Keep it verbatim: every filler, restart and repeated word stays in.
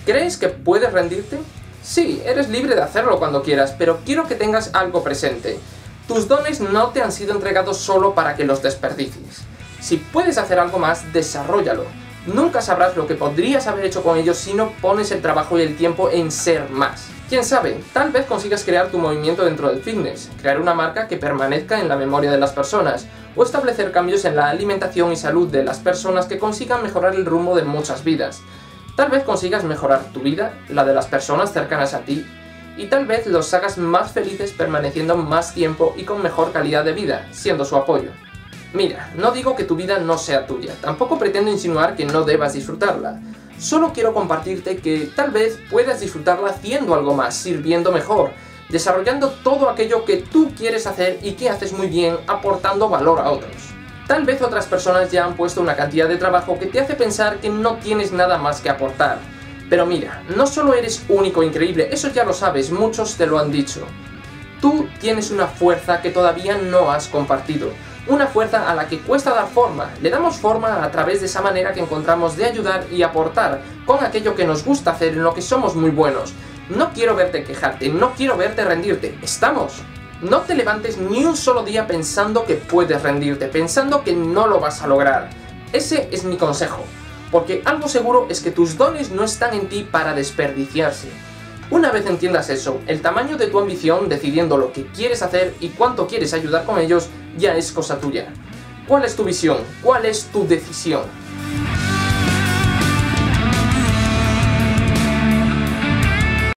¿Crees que puedes rendirte? Sí, eres libre de hacerlo cuando quieras, pero quiero que tengas algo presente. Tus dones no te han sido entregados solo para que los desperdicies. Si puedes hacer algo más, desarróllalo. Nunca sabrás lo que podrías haber hecho con ellos si no pones el trabajo y el tiempo en ser más. Quién sabe, tal vez consigas crear tu movimiento dentro del fitness, crear una marca que permanezca en la memoria de las personas, o establecer cambios en la alimentación y salud de las personas que consigan mejorar el rumbo de muchas vidas. Tal vez consigas mejorar tu vida, la de las personas cercanas a ti, y tal vez los hagas más felices permaneciendo más tiempo y con mejor calidad de vida, siendo su apoyo. Mira, no digo que tu vida no sea tuya, tampoco pretendo insinuar que no debas disfrutarla. Solo quiero compartirte que tal vez puedas disfrutarla haciendo algo más, sirviendo mejor, desarrollando todo aquello que tú quieres hacer y que haces muy bien, aportando valor a otros. Tal vez otras personas ya han puesto una cantidad de trabajo que te hace pensar que no tienes nada más que aportar. Pero mira, no solo eres único e increíble, eso ya lo sabes, muchos te lo han dicho. Tú tienes una fuerza que todavía no has compartido. Una fuerza a la que cuesta dar forma. Le damos forma a través de esa manera que encontramos de ayudar y aportar con aquello que nos gusta hacer, en lo que somos muy buenos. No quiero verte quejarte, no quiero verte rendirte. ¿Estamos? No te levantes ni un solo día pensando que puedes rendirte, pensando que no lo vas a lograr. Ese es mi consejo. Porque algo seguro es que tus dones no están en ti para desperdiciarse. Una vez entiendas eso, el tamaño de tu ambición, decidiendo lo que quieres hacer y cuánto quieres ayudar con ellos, ya es cosa tuya. ¿Cuál es tu visión? ¿Cuál es tu decisión?